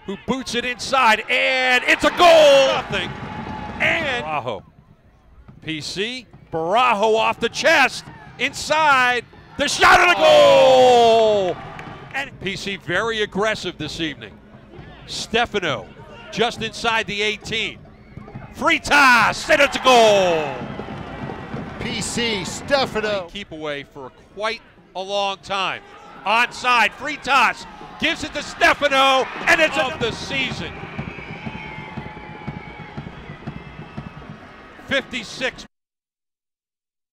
who boots it inside, and it's a goal! Nothing. And Barajo. PC, Barajo off the chest, inside, the shot and a goal! And PC very aggressive this evening. Stefano just inside the 18. Free toss, and it's a goal! PC, Stefano. Keep away for quite a long time. Onside, free toss, gives it to Stefano, and it's of the season. 56